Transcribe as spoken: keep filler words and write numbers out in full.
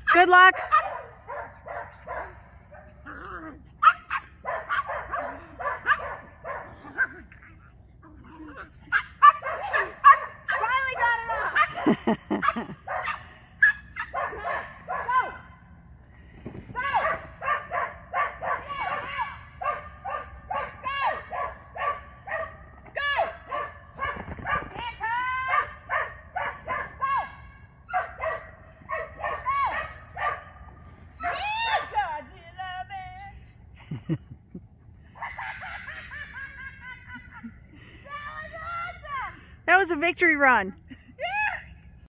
Good luck. Finally got it off. That was a victory run.